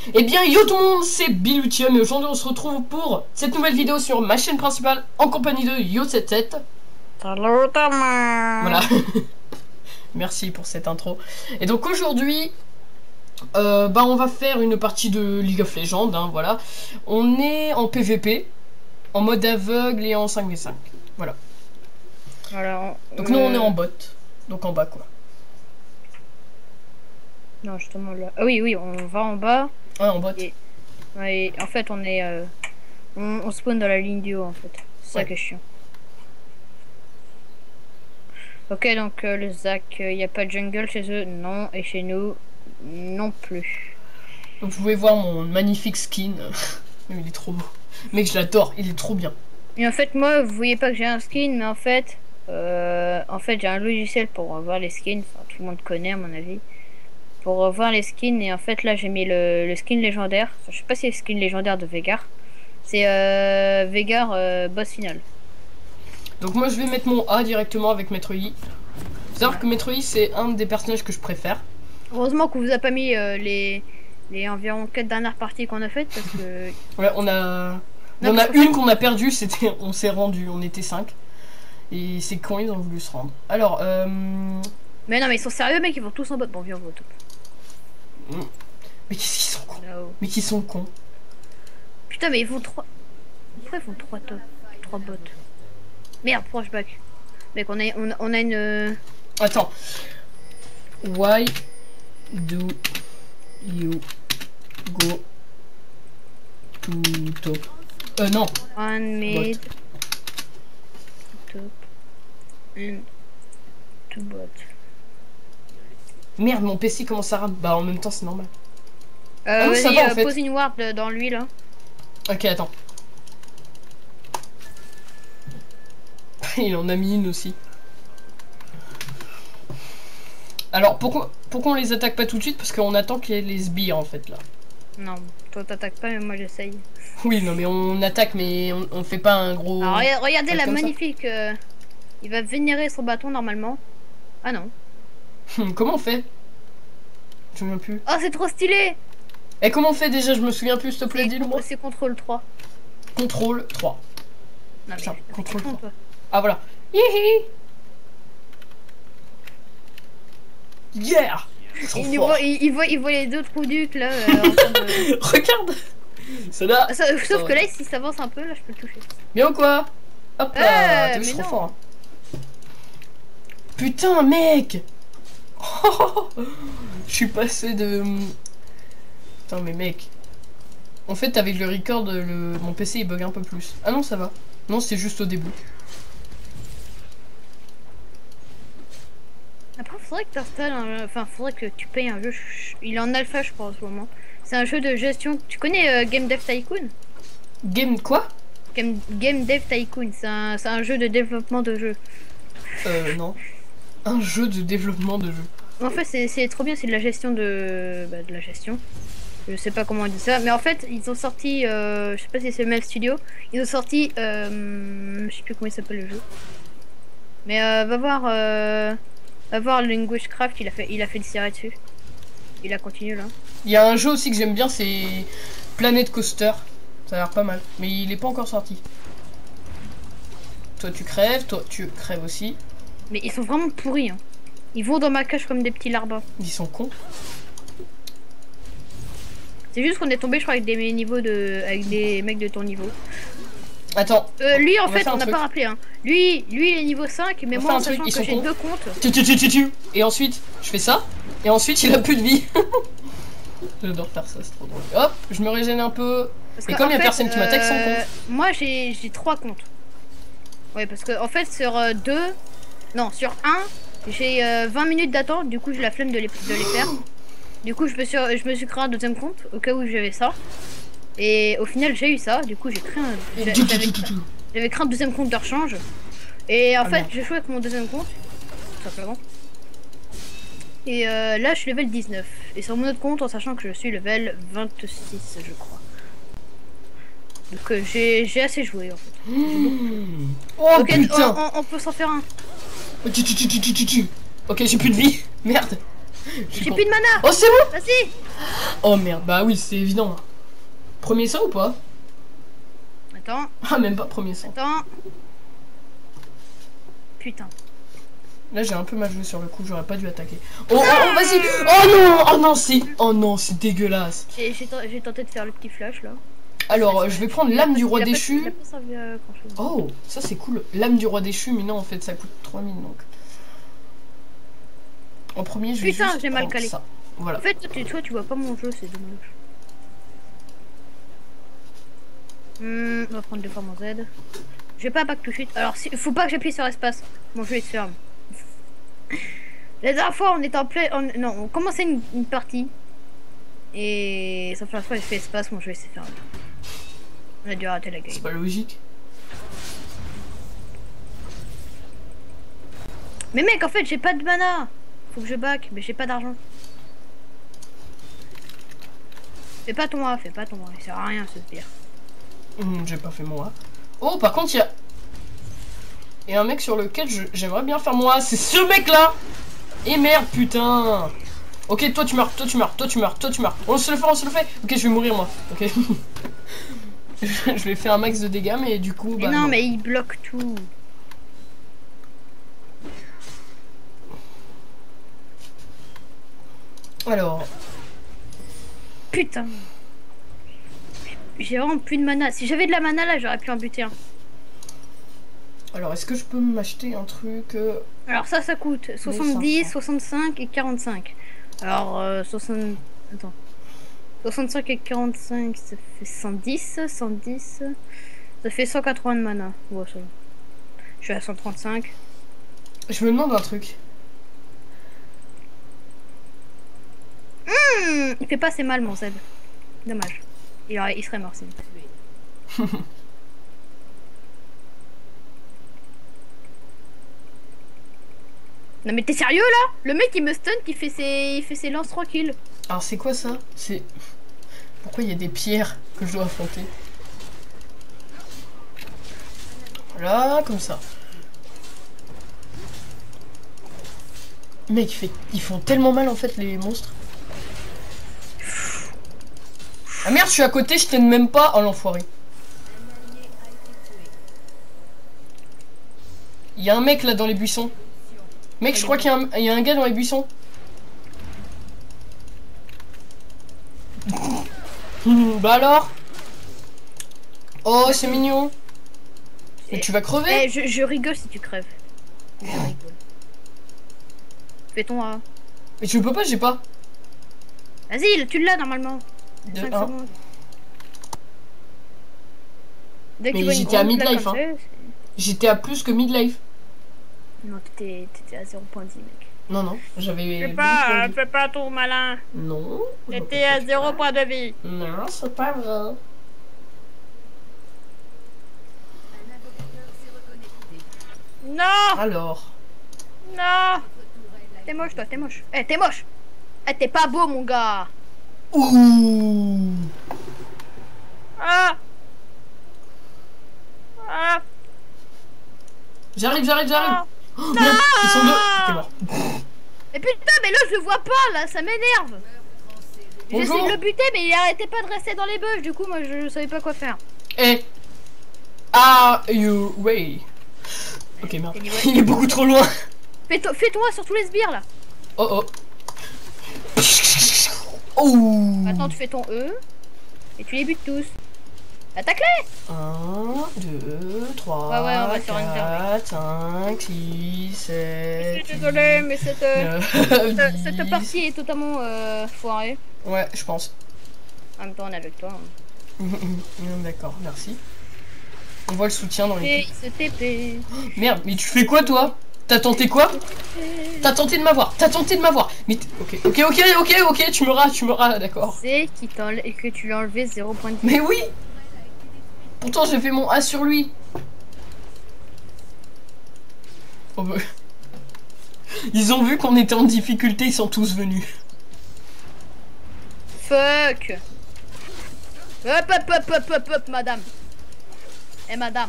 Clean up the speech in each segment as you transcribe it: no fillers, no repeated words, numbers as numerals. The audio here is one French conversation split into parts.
Eh bien yo tout le monde, c'est Bilutium et aujourd'hui on se retrouve pour cette nouvelle vidéo sur ma chaîne principale en compagnie de Yo77. Salut Thomas. Voilà. Merci pour cette intro. Et donc aujourd'hui, on va faire une partie de League of Legends, hein, voilà. On est en PVP, en mode aveugle et en 5v5. Voilà. Alors, Donc nous on est en bot, donc en bas quoi. Non, justement là. Ah oui, on va en bas. Ouais, en bot. Et en fait, on est. On spawn dans la ligne du haut en fait. C'est ça Ouais. qui est chiant. Ok, donc le Zac, il n'y a pas de jungle chez eux, non. Et chez nous, non plus. Donc vous pouvez voir mon magnifique skin. Il est trop beau. Mec, je l'adore, il est trop bien. Et en fait, moi, vous voyez pas que j'ai un skin, mais en fait, j'ai un logiciel pour voir les skins. Enfin, tout le monde connaît à mon avis. Pour voir les skins, et en fait là j'ai mis le skin légendaire. Enfin, je sais pas si c'est le skin légendaire de Veigar. C'est Veigar boss final. Donc moi je vais mettre mon A directement avec Maître Yi. Faut savoir que Maître Yi c'est un des personnages que je préfère. Heureusement qu'on vous a pas mis les environ 4 dernières parties qu'on a faites parce que. Ouais, on a... Il y en a une qu'on a perdue, c'était... on s'est rendu, on était 5. Et c'est quand ils ont voulu se rendre. Alors, Mais non mais ils sont sérieux mec, ils vont tous en bot. Bon viens on va au top. Mais qu'est-ce qu'ils sont cons. No. Mais qui sont cons. Putain mais ils vont 3. Pourquoi ils font 3 top 3 bots. Merde, pourquoi je back. Mec on a une... Attends. Why do you go to top? Non. One mid. Top. And 2 bot. Merde, mon PC commence à rame. Bah en même temps c'est normal. Vas-y, ça va, en fait. pose une ward dans lui là. Ok, attends. Il en a mis une aussi. Alors pourquoi on les attaque pas tout de suite? Parce qu'on attend qu'il y ait les sbires en fait là. Non, toi t'attaques pas mais moi j'essaye. Oui, non mais on attaque mais on fait pas un gros... Alors regardez la comme ça. magnifique... il va vénérer son bâton normalement. Ah non. Comment on fait? Je me souviens plus. Oh c'est trop stylé. Et comment on fait déjà? Je me souviens plus, s'il te plaît, dis-le moi. C'est contrôle 3. Contrôle 3. Non Putain, mais contrôle tu te 3. trompes. Ah voilà. Hihi. Yeah. Trop fort. Il voit les deux trous ducs là. En train de... Regarde. Cela. Sauf que là s'il s'avance un peu là je peux le toucher. Bien ou quoi? Hop là. T'es trop fort. Hein. Putain mec. Je suis passé de... Putain mais mec. En fait avec le record, mon PC il bug un peu plus. Ah non ça va. Non c'est juste au début. Après faudrait que t'installes enfin faudrait que tu payes un jeu. Il est en alpha je crois en ce moment. C'est un jeu de gestion. Tu connais Game Dev Tycoon? Game quoi? Game Dev Tycoon, c'est un jeu de développement de jeu. Non. Un jeu de développement de jeu. En fait, c'est trop bien, c'est de la gestion de la gestion. Je sais pas comment on dit ça, mais en fait, ils ont sorti, je sais pas si c'est Mel Studio, ils ont sorti, je sais plus comment il s'appelle le jeu. Mais va voir Language Craft, il a fait le ciré dessus. Il a continué là. Il y a un jeu aussi que j'aime bien, c'est Planet Coaster. Ça a l'air pas mal, mais il est pas encore sorti. Toi tu crèves aussi. Mais ils sont vraiment pourris. Hein. Ils vont dans ma cage comme des petits larbins. Ils sont cons. C'est juste qu'on est tombé, je crois, avec des niveaux avec des mecs de ton niveau. Attends. Lui, en fait, on n'a pas rappelé. Hein. Lui, il est niveau 5, mais moi, en sachant que j'ai 2 comptes. Et ensuite, je fais ça. Et ensuite, il a plus de vie. J'adore faire ça, c'est trop drôle. Hop, je me régène un peu. Et comme il y a personne qui m'attaque sans compte. Moi, j'ai 3 comptes. Ouais, parce que, en fait, sur 2... Non, sur 1, j'ai 20 minutes d'attente. Du coup, j'ai la flemme de les faire. Du coup, je me suis créé un deuxième compte, au cas où j'avais ça. Et au final, j'ai eu ça. Du coup, j'avais créé un deuxième compte de rechange. Et en fait, j'ai joué avec mon deuxième compte, tout simplement. Et là, je suis level 19. Et sur mon autre compte, en sachant que je suis level 26, je crois. Donc, j'ai assez joué, en fait. Oh okay, putain. on peut s'en faire un. Ok, j'ai plus de vie. Merde. J'ai plus de mana. Oh, c'est bon. Vas-y. Oh merde, bah oui, c'est évident. Premier sang ou pas? Attends, Ah, même pas premier sang. attends. Putain. Là, j'ai un peu mal joué sur le coup, j'aurais pas dû attaquer. Oh, oh, oh, vas-y. Oh non, oh non, c'est... Oh non, c'est dégueulasse. J'ai tenté de faire le petit flash là. Alors, je vais prendre l'âme du roi déchu. Il a pas servi à grand-chose. Oh, ça c'est cool. L'âme du roi déchu, mais non, en fait, ça coûte 3000 donc. En premier, je vais Putain, juste j'ai mal prendre calé. ça. Voilà. En fait, toi, tu vois pas mon jeu, c'est dommage. On va prendre deux fois mon Z. Je vais pas back tout de suite. Alors, faut pas que j'appuie sur espace. Mon jeu est ferme. La dernière fois, on était en plein. Non, on commençait une partie. Et sauf la fois, j'ai fait espace, mon jeu s'est fermé. On a dû rater la game. C'est pas logique. Mais mec, en fait, j'ai pas de mana. Faut que je back, mais j'ai pas d'argent. Fais pas ton A, fais pas ton A. Il sert à rien ce pire. J'ai pas fait moi. Oh, par contre, il y a... Il y a un mec sur lequel j'aimerais bien faire moi. C'est ce mec là. Et merde, putain. Ok, toi tu meurs, toi tu meurs, toi tu meurs, toi tu meurs. On se le fait, on se le fait. Ok, je vais mourir moi. Ok. Je vais faire un max de dégâts, mais du coup... Mais bah, non, mais il bloque tout. Alors... Putain. J'ai vraiment plus de mana. Si j'avais de la mana là, j'aurais pu en buter un. Alors, est-ce que je peux m'acheter un truc Alors ça coûte 70, 65 et 45. Alors 60... Attends. 65 et 45, ça fait 110. 110... Ça fait 180 de mana. Ouais, ça va. Je suis à 135. Je me demande un truc. Il fait pas assez mal mon Z. Dommage. Il serait mort sinon. Non mais t'es sérieux là? Le mec il me stun, il fait ses lances 3 kills. Alors, c'est quoi ça? C'est... Pourquoi il y a des pierres que je dois affronter? Voilà, comme ça. Mec, ils font tellement mal en fait les monstres. Ah merde, je suis à côté, je t'aime même pas. Oh l'enfoiré. Il y a un mec là dans les buissons. Mec, je crois qu'il y a un gars dans les buissons. Bah alors? Oh, c'est mignon. Mais tu vas crever. Eh, je rigole si tu crèves. Je rigole. Fais ton A. Mais tu peux pas, j'ai pas. Vas-y, tu l'as normalement. De 5 un. secondes. Dès que Mais tu vois une j'étais à grande plaque midlife, comme hein. ça, J'étais à plus que midlife. non, t'étais à 0.10 mec. Non, non, j'avais... Fais pas ton malin. Non. T'étais à 0 point de vie. Non, c'est pas vrai. Non, Alors. non. T'es moche toi, t'es moche. Eh, t'es moche. Eh, t'es pas beau mon gars. Ouh. Ah. Ah. J'arrive. Ah. Oh, merde, ils sont deux. T'es mort. Et putain, mais là je le vois pas là, ça m'énerve. J'essaie Bonjour. de le buter, mais il arrêtait pas de rester dans les bush. Du coup, moi je savais pas quoi faire. Eh. Are you ready? Ok, merde. Il est beaucoup trop loin. Fais-toi sur tous les sbires là. Oh. Oh. Maintenant, tu fais ton E et tu les butes tous. Attaque-les! 1, 2, 3, Ouais, on va sur une 4, 5, 6, 7. Je suis désolé, mais cette 10. partie est totalement foirée. Ouais, je pense. En même temps, on est avec toi. Hein. D'accord, merci. On voit le soutien dans Et les... il se TP. Merde, mais tu fais quoi toi? T'as tenté quoi? T'as tenté de m'avoir, Mais ok, tu me ras, d'accord. C'est que tu lui as enlevé 0.10. Mais oui. Pourtant j'ai fait mon A sur lui. Oh bah... Ils ont vu qu'on était en difficulté, ils sont tous venus. Fuck! Hop, madame. Madame.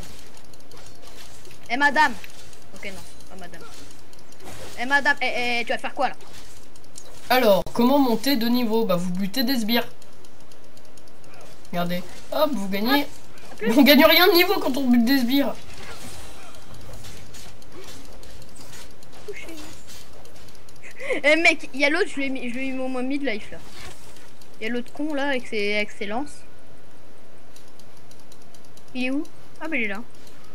Madame. Ok, non, pas madame. Madame, tu vas faire quoi là? Alors, comment monter de niveau? Bah, vous butez des sbires. Regardez. Hop, vous gagnez. On gagne rien de niveau quand on bute des sbires. Eh mec, il y a l'autre, je lui ai mis au moins mid life là. Il y a l'autre con là avec ses lances. Il est où? Ah bah il est là.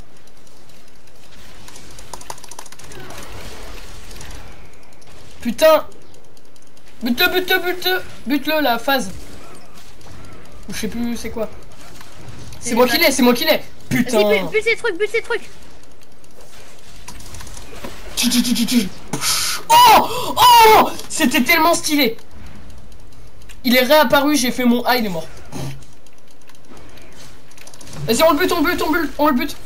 Putain. Bute-le, bute-le, la phase. Ou je sais plus c'est quoi. C'est moi qui l'ai, c'est moi qui l'ai. Putain. Vas-y, bute ces trucs, bute ces trucs. Oh, oh, c'était tellement stylé. Il est réapparu, j'ai fait mon A, il est mort. Vas-y, on le bute, on le bute.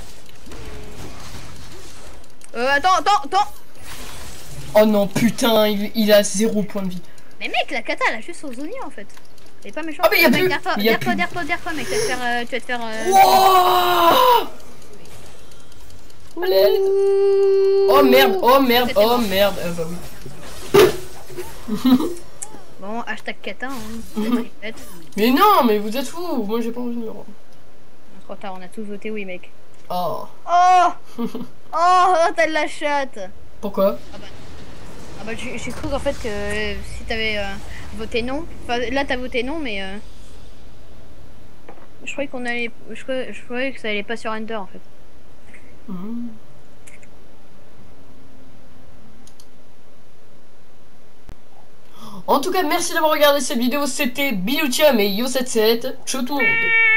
Attends. Oh non, putain, il a 0 point de vie. Mais mec, la kata elle a juste aux oignons en fait. Elle est pas méchante. Ah mais y'a mec, plus. derrière-toi, mec, tu vas te faire. Wow. Oh merde. Bah oui. Bon, hashtag kata, hein. Mais non, mais vous êtes fous. Moi j'ai pas envie de me rendre. Trop tard, on a tous voté oui, mec. Oh. Oh, t'as de la chatte. Pourquoi? Ah bah j'ai cru qu'en fait que si t'avais voté non, enfin là t'as voté non mais je croyais qu'on allait, je croyais que ça allait pas sur Enter en fait. Mmh. En tout cas, merci d'avoir regardé cette vidéo, c'était Bilucham et Yo77. Ciao tout le monde.